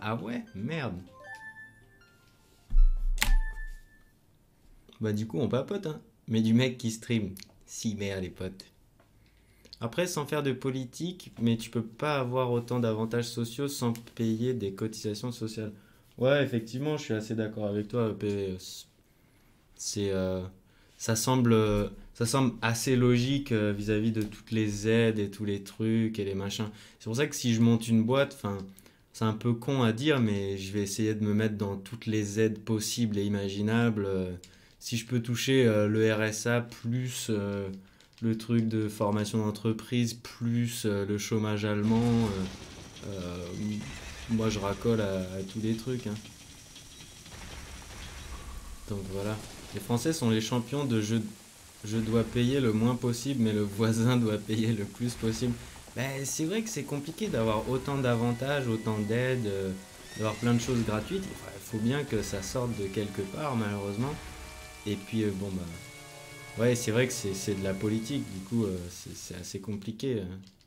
Ah ouais? Merde. Bah du coup on papote hein. Mais du mec qui stream. Si merde les potes. Après sans faire de politique, mais tu peux pas avoir autant d'avantages sociaux sans payer des cotisations sociales. Ouais effectivement je suis assez d'accord avec toi PV. C'est ça semble assez logique vis-à-vis de toutes les aides et tous les trucs et les machins. C'est pour ça que si je monte une boîte, enfin, c'est un peu con à dire, mais je vais essayer de me mettre dans toutes les aides possibles et imaginables. Si je peux toucher le RSA plus le truc de formation d'entreprise plus le chômage allemand, euh, moi je racole à tous les trucs, hein. Donc voilà. Les Français sont les champions de je dois payer le moins possible, mais le voisin doit payer le plus possible. Ben, c'est vrai que c'est compliqué d'avoir autant d'avantages, autant d'aides, d'avoir plein de choses gratuites. Il faut bien que ça sorte de quelque part, malheureusement. Et puis, bon, bah. Ouais, c'est vrai que c'est de la politique, du coup, c'est assez compliqué.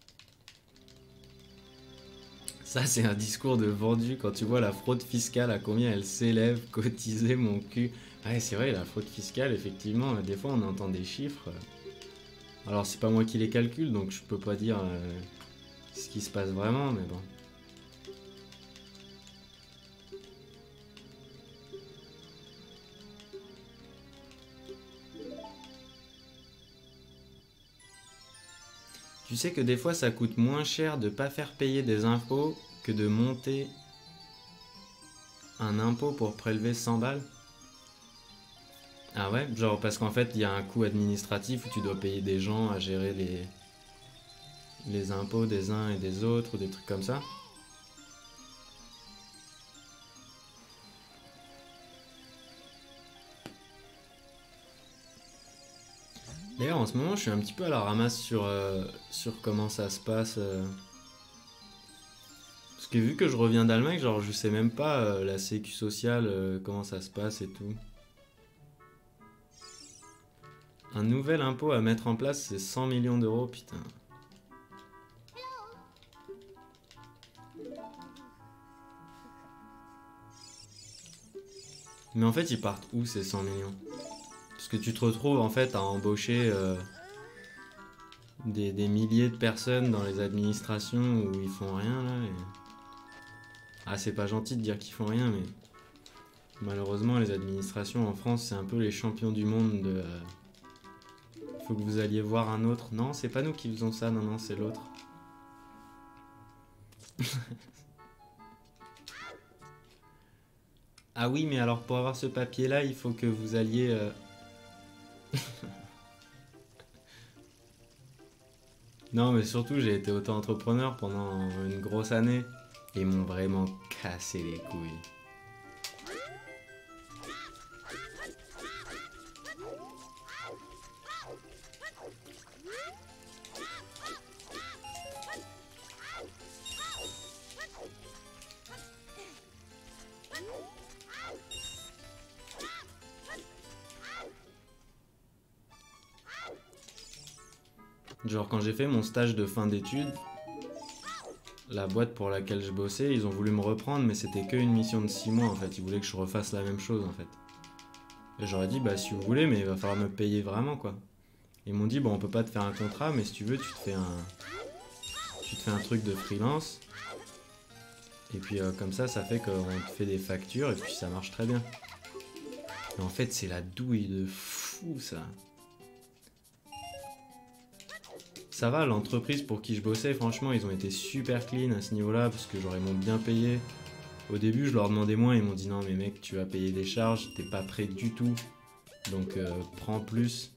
Ça, c'est un discours de vendu quand tu vois la fraude fiscale, à combien elle s'élève, cotiser mon cul. Ouais, c'est vrai, la fraude fiscale, effectivement, des fois on entend des chiffres. Alors, c'est pas moi qui les calcule, donc je peux pas dire ce qui se passe vraiment, mais bon. Tu sais que des fois ça coûte moins cher de pas faire payer des impôts que de monter un impôt pour prélever 100 balles? Ah ouais? Genre parce qu'en fait il y a un coût administratif où tu dois payer des gens à gérer les impôts des uns et des autres ou des trucs comme ça? D'ailleurs en ce moment je suis un petit peu à la ramasse sur comment ça se passe. Parce que vu que je reviens d'Allemagne, genre je sais même pas la sécu sociale, comment ça se passe et tout. Un nouvel impôt à mettre en place, c'est 100 millions d'euros, putain. Mais en fait, ils partent où ces 100 millions? Parce que tu te retrouves en fait à embaucher des milliers de personnes dans les administrations où ils font rien là. Ah, c'est pas gentil de dire qu'ils font rien, mais malheureusement, les administrations en France, c'est un peu les champions du monde de. Faut que vous alliez voir un autre. Non, c'est pas nous qui faisons ça, non, non, c'est l'autre. Ah oui, mais alors pour avoir ce papier-là, il faut que vous alliez. Non, mais surtout, j'ai été auto-entrepreneur pendant une grosse année. Et ils m'ont vraiment cassé les couilles. Genre, quand j'ai fait mon stage de fin d'études, la boîte pour laquelle je bossais, ils ont voulu me reprendre, mais c'était qu'une mission de 6 mois en fait. Ils voulaient que je refasse la même chose en fait. Et j'aurais dit, bah si vous voulez, mais il va falloir me payer vraiment quoi. Ils m'ont dit, bon, on peut pas te faire un contrat, mais si tu veux, tu te fais un truc de freelance. Et puis comme ça fait qu'on te fait des factures et puis ça marche très bien. Mais en fait, c'est la douille de fou ça. Ça va, l'entreprise pour qui je bossais, franchement, ils ont été super clean à ce niveau-là parce que genre ils m'ont bien payé. Au début, je leur demandais moins, ils m'ont dit non, mais mec, tu vas payer des charges, t'es pas prêt du tout, donc prends plus.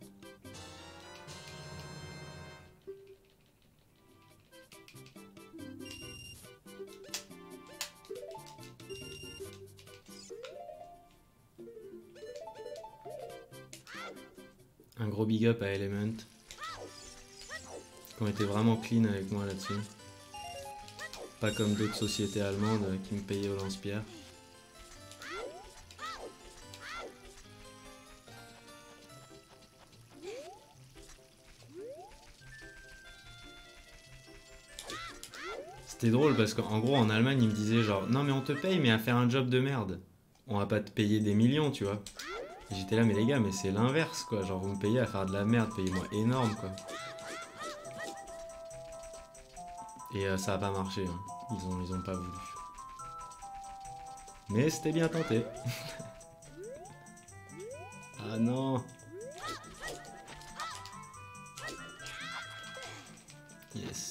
Un gros big up à Element, qui ont été vraiment clean avec moi là-dessus. Pas comme d'autres sociétés allemandes qui me payaient au lance-pierre. c'est drôle parce qu'en gros en Allemagne ils me disaient genre non mais on te paye mais à faire un job de merde. On va pas te payer des millions tu vois. Et j'étais là mais les gars mais c'est l'inverse quoi. Genre vous me payez à faire de la merde, payez-moi énorme quoi. Et ça a pas marché, hein. Ils ont pas voulu. Mais c'était bien tenté. Ah non. Yes.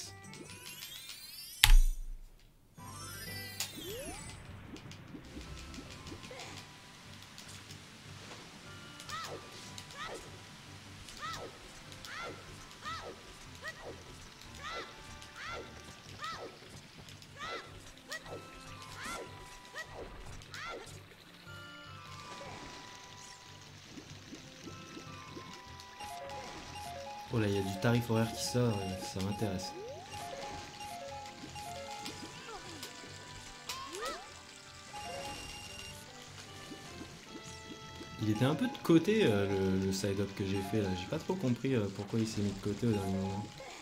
Oh là, il y a du tarif horaire qui sort, et ça m'intéresse. Il était un peu de côté le side-up que j'ai fait là. J'ai pas trop compris pourquoi il s'est mis de côté au dernier moment.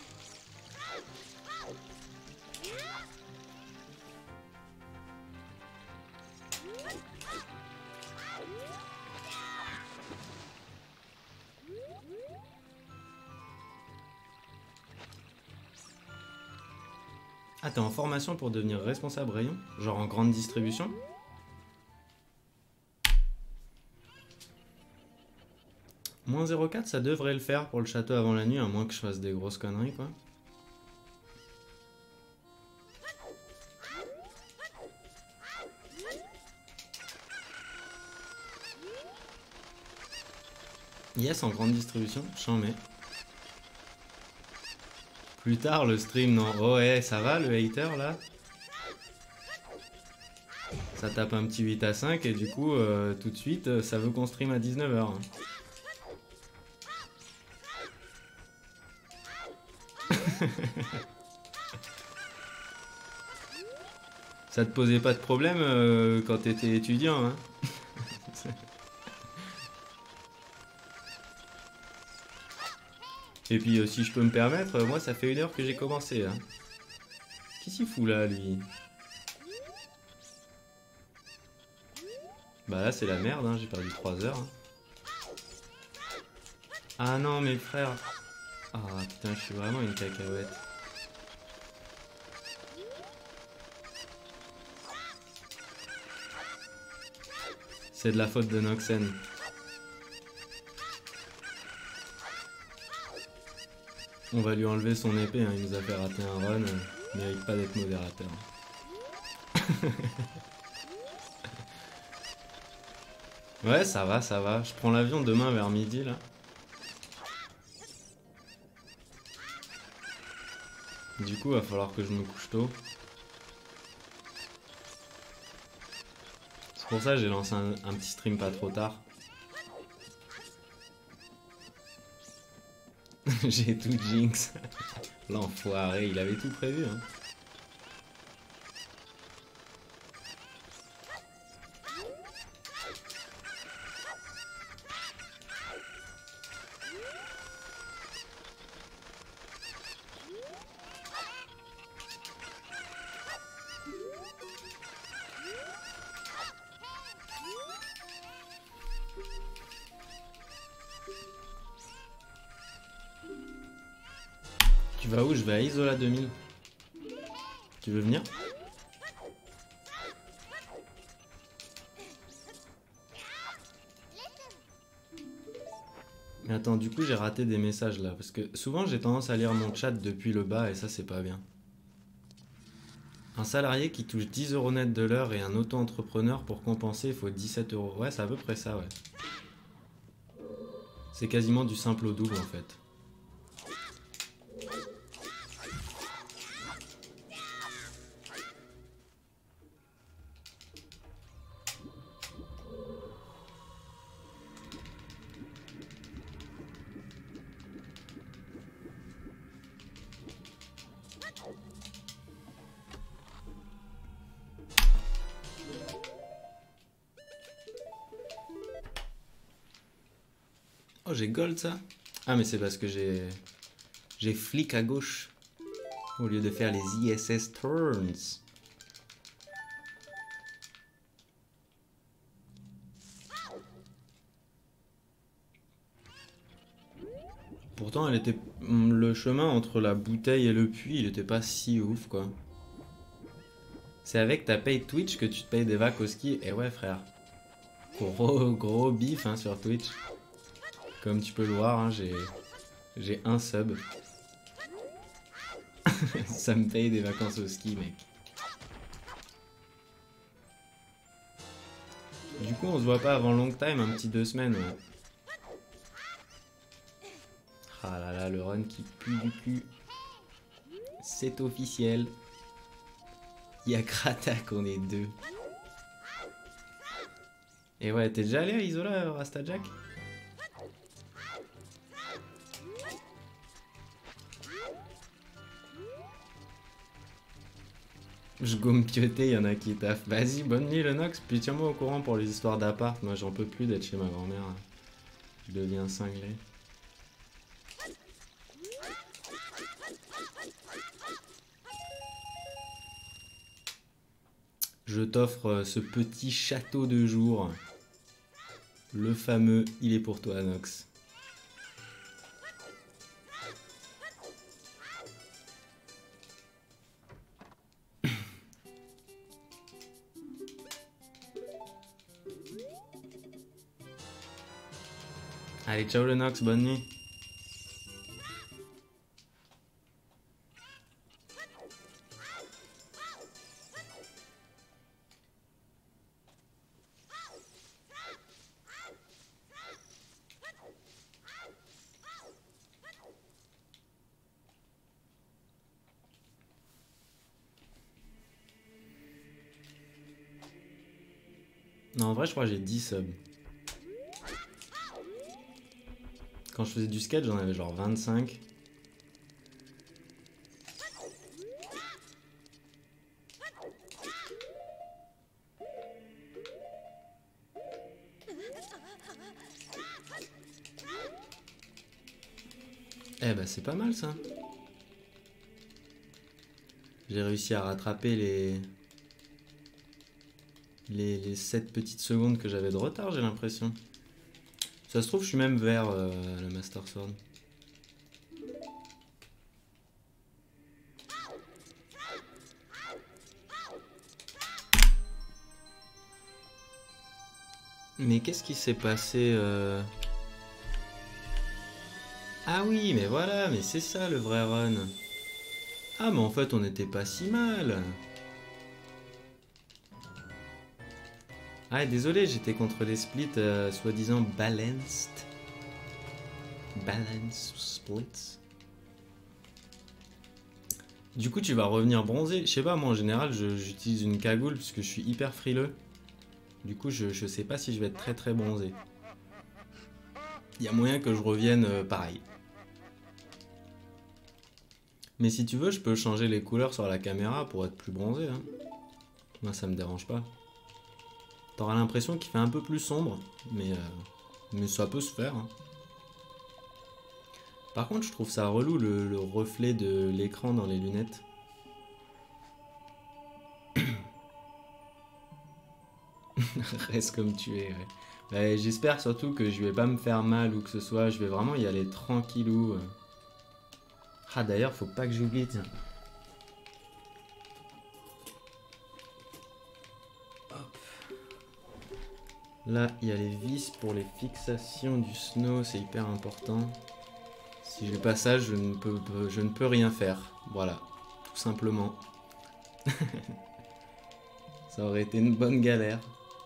Ah, t'es en formation pour devenir responsable rayon? Genre en grande distribution? Moins 0,4, ça devrait le faire pour le château avant la nuit, à moins que je fasse des grosses conneries, quoi. Yes, en grande distribution, j'en mets. Plus tard, le stream, non. Oh ouais, ça va, le hater, là? Ça tape un petit 8 à 5, et du coup, tout de suite, ça veut qu'on stream à 19h. Ça te posait pas de problème quand t'étais étudiant, hein? Et puis, si je peux me permettre, moi, ça fait 1 heure que j'ai commencé, hein. Qu'est-ce qu'il fout là, lui? Bah là, c'est la merde, hein, j'ai perdu 3 heures. Hein. Ah non, mes frères. Ah putain, je suis vraiment une cacahuète. C'est de la faute de Noxen. On va lui enlever son épée, hein. Il nous a fait rater un run. Il mérite pas d'être modérateur. Ouais, ça va, ça va. Je prends l'avion demain vers midi, là. Du coup, va falloir que je me couche tôt. C'est pour ça que j'ai lancé un petit stream pas trop tard. J'ai tout jinx. L'enfoiré, il avait tout prévu, hein. Tu vas où? Je vais à Isola 2000. Tu veux venir? Mais attends, du coup j'ai raté des messages là, parce que souvent j'ai tendance à lire mon chat depuis le bas et ça c'est pas bien. Un salarié qui touche 10 € net de l'heure et un auto-entrepreneur pour compenser il faut 17 €. Ouais, c'est à peu près ça, ouais. C'est quasiment du simple au double en fait. Oh, j'ai gold ça? Ah, mais c'est parce que j'ai flic à gauche. Au lieu de faire les ISS turns. Pourtant, le chemin entre la bouteille et le puits, il était pas si ouf, quoi. C'est avec ta paye Twitch que tu te payes des vacs au ski. Et ouais, frère. Gros bif hein, sur Twitch. Comme tu peux le voir, hein, j'ai un sub. Ça me paye des vacances au ski, mec. Du coup, on se voit pas avant long time, un petit 2 semaines. Ouais. Ah là là, le run qui pue du cul. C'est officiel. Il y a Kratak, on est 2. Et ouais, t'es déjà allé à Isola, Rasta Jack? Je gomme pioté, il y en a qui taffent. Vas-y, bonne nuit le Nox, puis tiens-moi au courant pour les histoires d'appart. Moi, j'en peux plus d'être chez ma grand-mère. Je deviens cinglé. Je t'offre ce petit château de jour. Le fameux, il est pour toi, Nox. Allez, ciao le Nox, bonne nuit. Non, en vrai, je crois que j'ai 10 subs. Quand je faisais du skate, j'en avais genre 25. Eh bah c'est pas mal ça. J'ai réussi à rattraper les 7 petites secondes que j'avais de retard, j'ai l'impression. Ça se trouve, je suis même vers le Master Sword. Mais qu'est-ce qui s'est passé Ah oui, mais voilà, mais c'est ça le vrai run. Ah, mais en fait, on n'était pas si mal. Ah, désolé, j'étais contre les splits soi-disant balanced. Balance splits. Du coup, tu vas revenir bronzé. Je sais pas, moi en général, j'utilise une cagoule puisque je suis hyper frileux. Du coup, je sais pas si je vais être très bronzé. Il y a moyen que je revienne pareil. Mais si tu veux, je peux changer les couleurs sur la caméra pour être plus bronzé. Hein. Moi, ça me dérange pas. T'auras l'impression qu'il fait un peu plus sombre, mais ça peut se faire. Hein. Par contre, je trouve ça relou le reflet de l'écran dans les lunettes. Reste comme tu es. Ouais. Bah, j'espère surtout que je vais pas me faire mal ou que ce soit. Je vais vraiment y aller tranquillou. Ah d'ailleurs, faut pas que j'oublie, tiens. Hop. Là, il y a les vis pour les fixations du snow, c'est hyper important. Si j'ai pas ça, je ne peux rien faire. Voilà, tout simplement. Ça aurait été une bonne galère.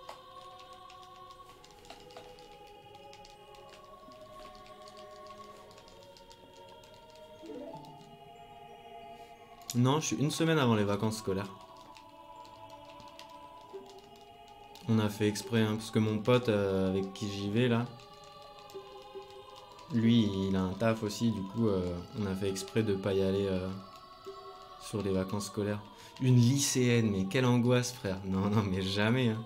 Non, je suis une semaine avant les vacances scolaires. On a fait exprès, hein, parce que mon pote avec qui j'y vais là, lui il a un taf aussi, du coup on a fait exprès de pas y aller sur les vacances scolaires. Une lycéenne, mais quelle angoisse frère. Non, mais jamais. Hein.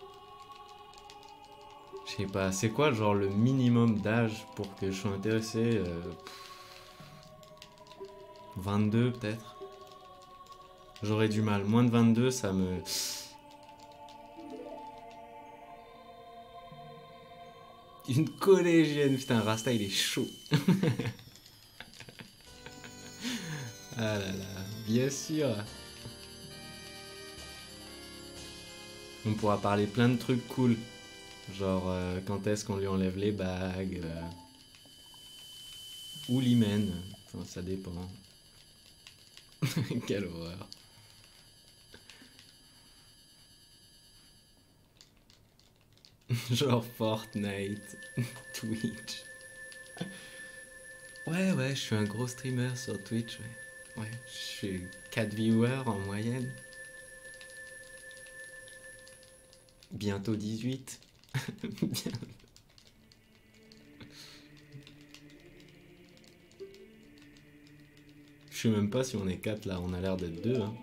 Je sais pas, c'est quoi genre le minimum d'âge pour que je sois intéressé 22 peut-être. J'aurais du mal. Moins de 22, ça me... Une collégienne. Putain, Rasta, il est chaud. Ah là là, bien sûr. On pourra parler plein de trucs cool. Genre, quand est-ce qu'on lui enlève les bagues ou l'hymen. Enfin, ça dépend. Quelle horreur. Genre Fortnite, Twitch. Ouais, ouais, je suis un gros streamer sur Twitch, ouais. Ouais, je suis 4 viewers en moyenne. Bientôt 18. Bien. Je sais même pas si on est 4 là, on a l'air d'être 2, hein.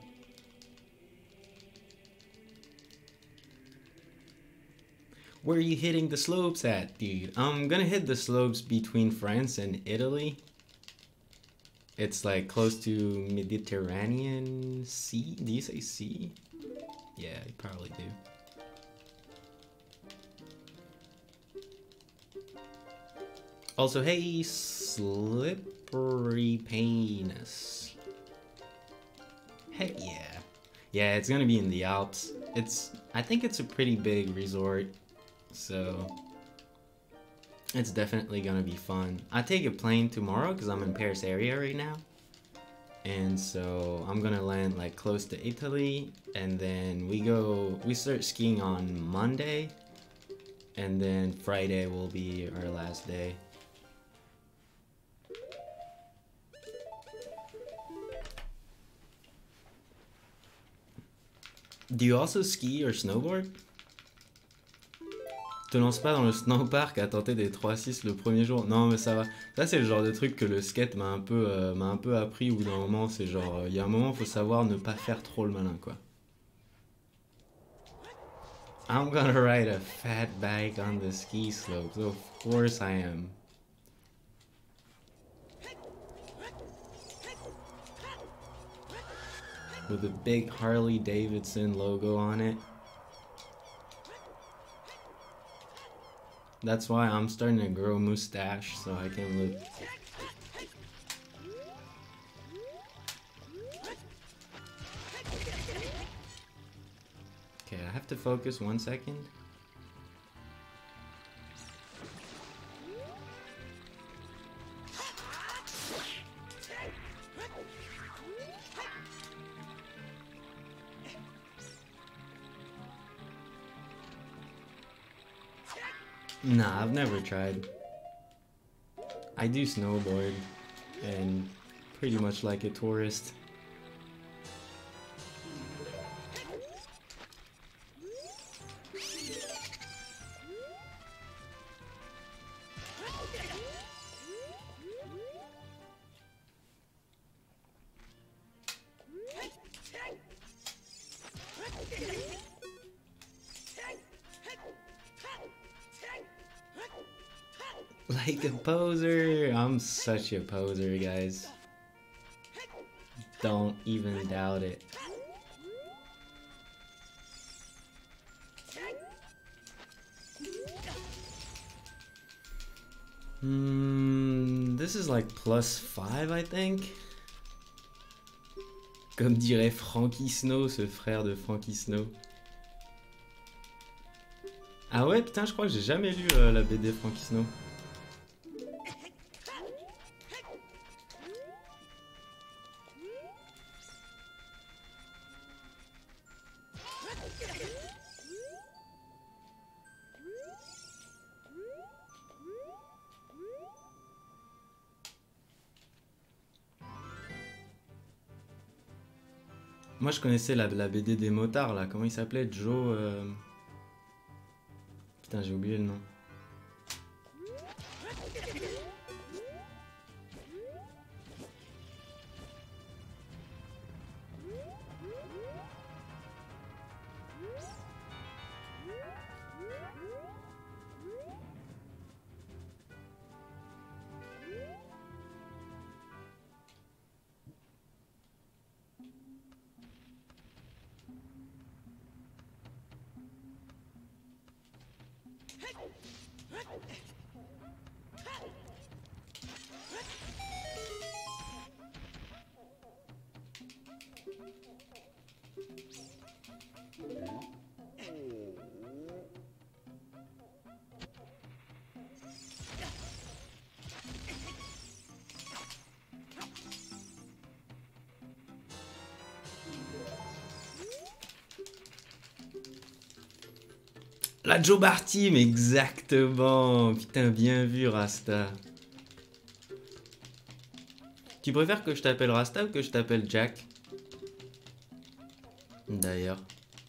Where are you hitting the slopes at, dude? I'm gonna hit the slopes between France and Italy. It's like close to Mediterranean Sea. Do you say sea? Yeah, you probably do. Also, hey, Slippery Penis. Heck yeah. Yeah, it's gonna be in the Alps. I think it's a pretty big resort, so it's definitely gonna be fun. I take a plane tomorrow because I'm in Paris area right now. And so I'm gonna land like close to Italy, and then we start skiing on Monday, and then Friday will be our last day. Do you also ski or snowboard? Te lance pas dans le snowpark à tenter des 3-6 le premier jour. Non, mais ça va. Ça, c'est le genre de truc que le skate m'a un peu appris, où d'un moment, c'est genre, il y a un moment, faut savoir ne pas faire trop le malin, quoi. I'm gonna ride a fat bike on the ski slopes. Of course I am. With a big Harley Davidson logo on it. That's why I'm starting to grow a mustache so I can look. Okay, I have to focus 1 second. Nah, I've never tried. I do snowboard, and pretty much like a tourist. Like a poser. I'm such a poser, guys. Don't even doubt it. This is like +5, I think. Comme dirait Frankie Snow, ce frère de Frankie Snow. Ah ouais, putain, je crois que j'ai jamais lu la BD Frankie Snow. Moi je connaissais la BD des motards là, comment il s'appelait? Joe... Putain, j'ai oublié le nom. La Joe Bar Team, exactement. Putain, bien vu, Rasta. Tu préfères que je t'appelle Rasta ou que je t'appelle Jack? D'ailleurs.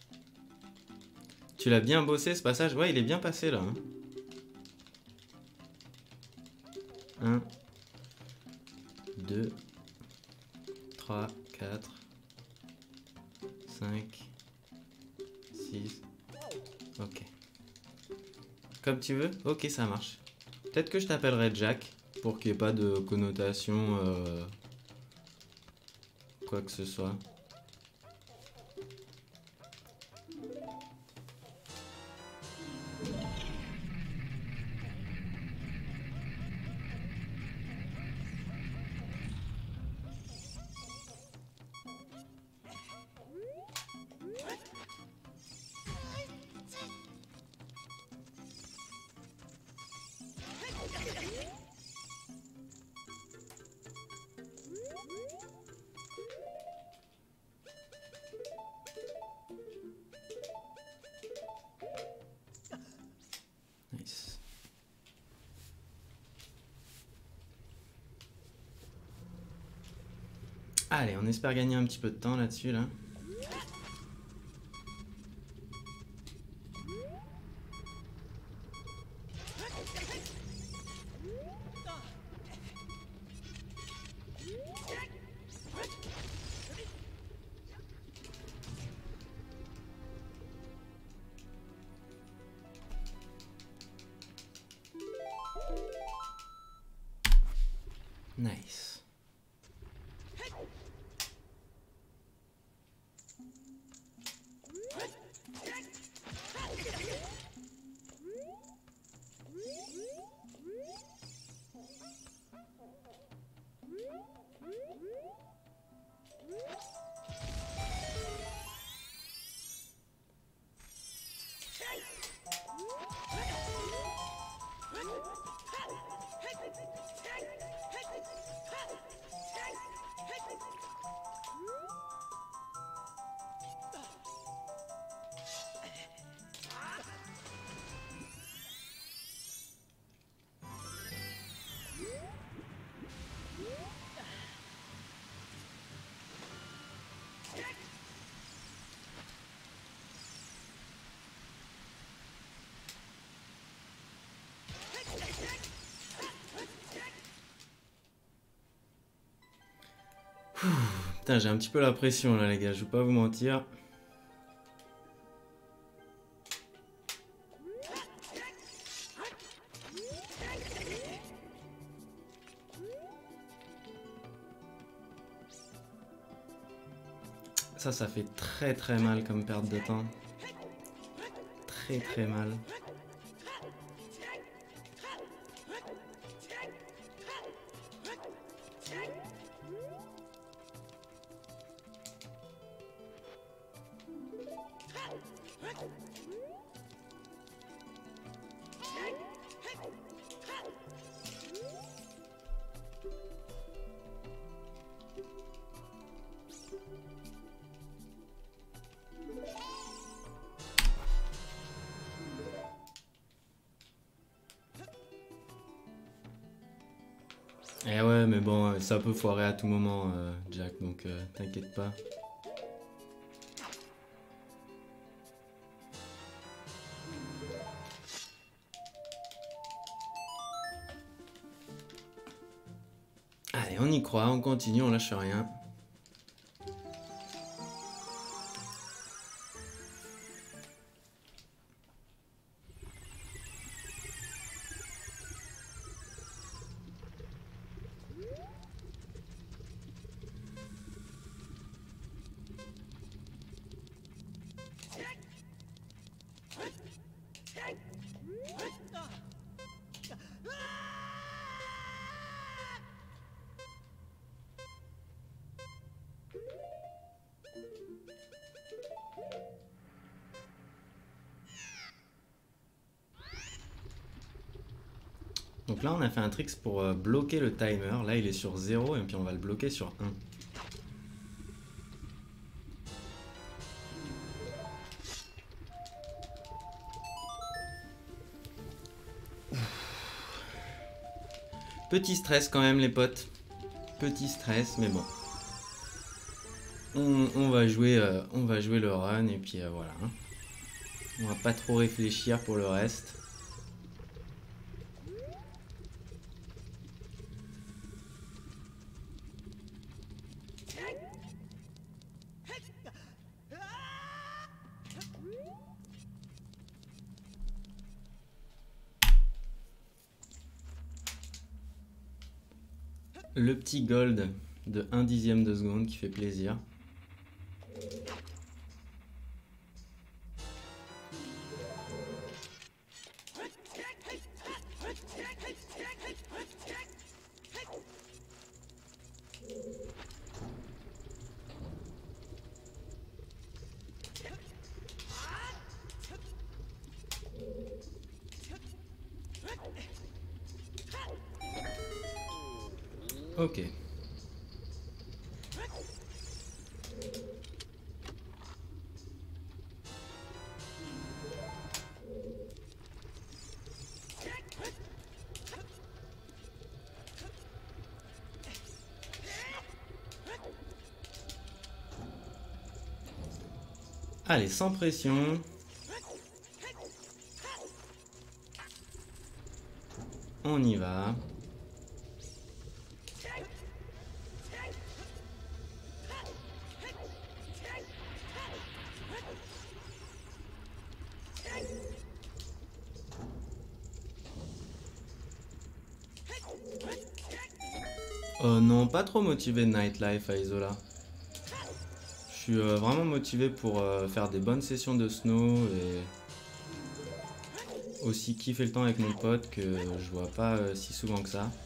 Tu l'as bien bossé ce passage? Ouais, il est bien passé là. 1, 2, 3, 4, 5, 6. Ok. Comme tu veux? Ok, ça marche. Peut-être que je t'appellerai Jack pour qu'il n'y ait pas de connotation quoi que ce soit. Nice. Allez, on espère gagner un petit peu de temps là-dessus, là. Nice. Putain, j'ai un petit peu la pression là, les gars, je vais pas vous mentir. Ça fait très très mal comme perte de temps. Très très mal. Eh ouais, mais bon, ça peut foirer à tout moment, Jack, donc t'inquiète pas. Allez, on y croit, on continue, on lâche rien. Donc là on a fait un trick pour bloquer le timer. Là il est sur 0 et puis on va le bloquer sur 1. Petit stress quand même les potes. Petit stress mais bon. On va jouer le run et puis voilà. Hein. On va pas trop réfléchir pour le reste. Le petit gold de 1/10 de seconde qui fait plaisir. Ok. Allez, sans pression. On y va. Oh non, pas trop motivé de Nightlife à Isola. Je suis vraiment motivé pour faire des bonnes sessions de snow et aussi kiffer le temps avec mon pote que je vois pas si souvent que ça.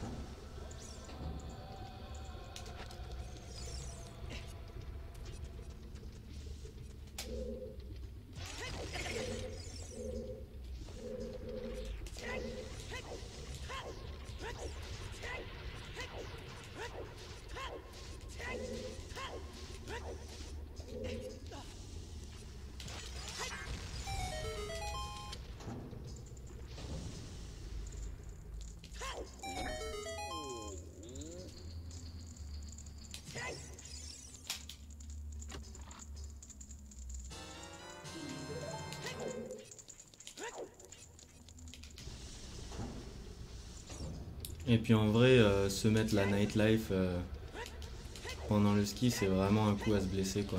Et puis en vrai, se mettre la Nightlife pendant le ski, c'est vraiment un coup à se blesser quoi.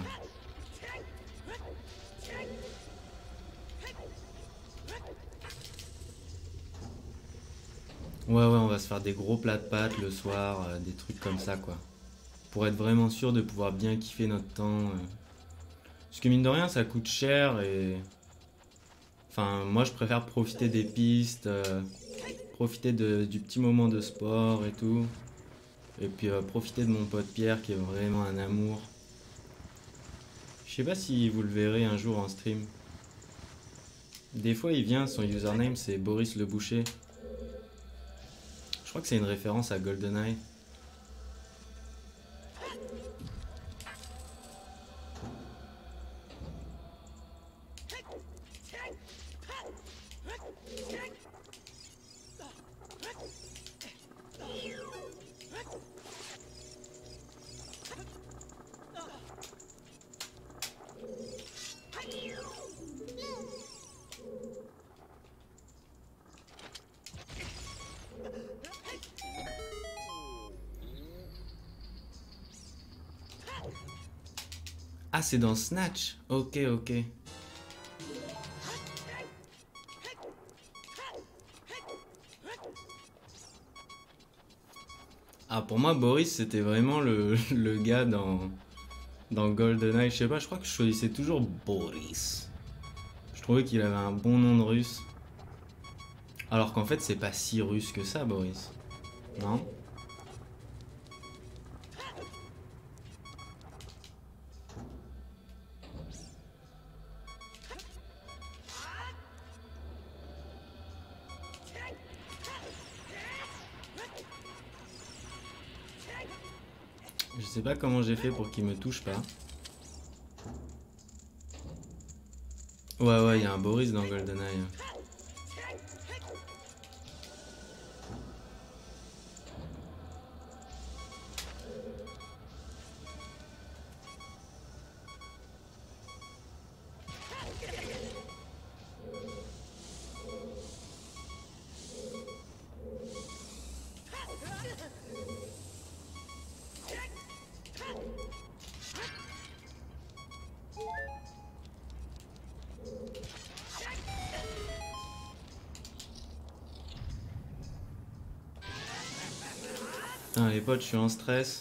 Ouais, on va se faire des gros plats de pâtes le soir, des trucs comme ça quoi. Pour être vraiment sûr de pouvoir bien kiffer notre temps. Parce que mine de rien, ça coûte cher et... Enfin, moi je préfère profiter des pistes, profiter du petit moment de sport et tout. Et puis profiter de mon pote Pierre qui est vraiment un amour. Je sais pas si vous le verrez un jour en stream. Des fois il vient, son username c'est Boris le Boucher. Je crois que c'est une référence à GoldenEye. Ah, c'est dans Snatch. Ok, ok. Ah, pour moi, Boris, c'était vraiment le gars dans GoldenEye. Je sais pas, je crois que je choisissais toujours Boris. Je trouvais qu'il avait un bon nom de russe. Alors qu'en fait, c'est pas si russe que ça, Boris. Non? Je sais pas comment j'ai fait pour qu'il me touche pas. Ouais, il y a un Boris dans GoldenEye. Putain, les potes, je suis en stress.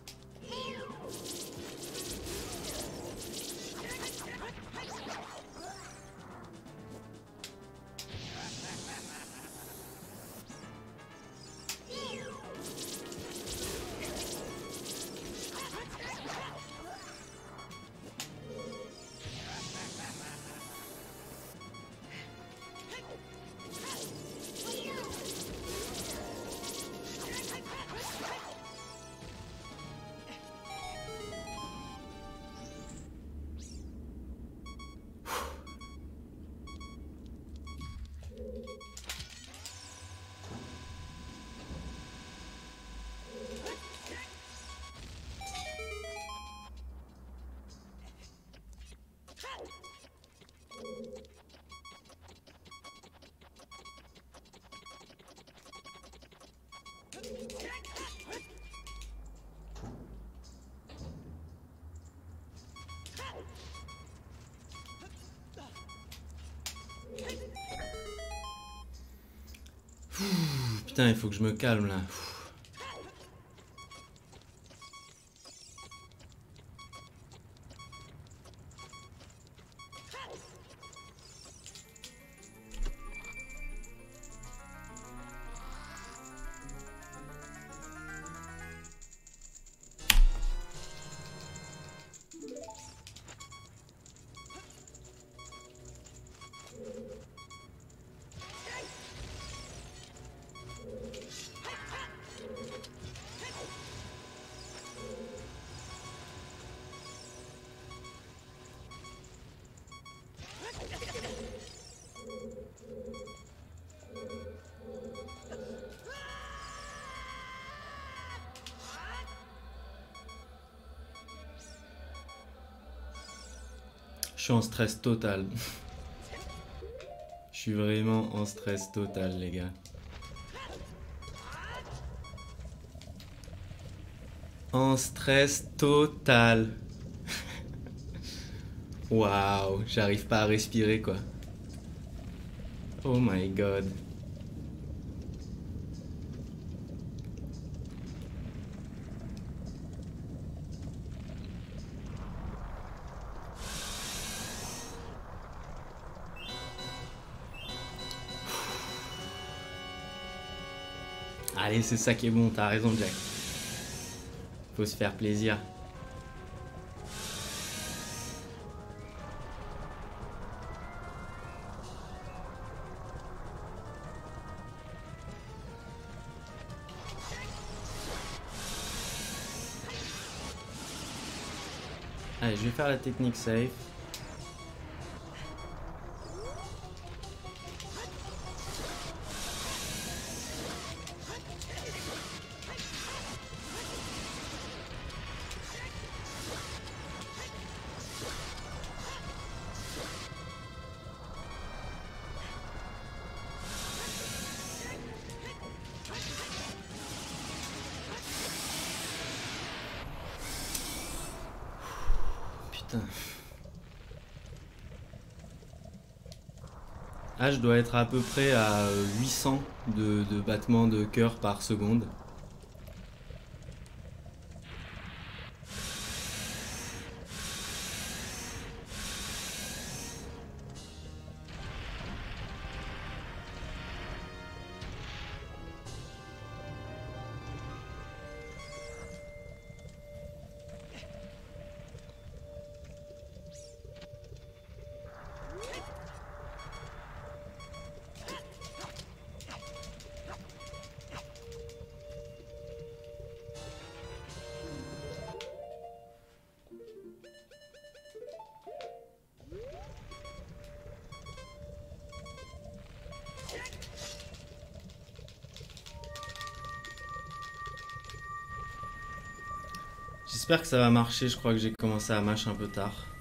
Putain, il faut que je me calme là. Je suis en stress total. Je suis vraiment en stress total, les gars. En stress total. Waouh, j'arrive pas à respirer quoi. Oh my god. Allez, c'est ça qui est bon, t'as raison Jack. Faut se faire plaisir. Allez, je vais faire la technique safe. Ah, je dois être à peu près à 800 de battements de cœur par seconde. J'espère que ça va marcher, je crois que j'ai commencé à mâcher un peu tard.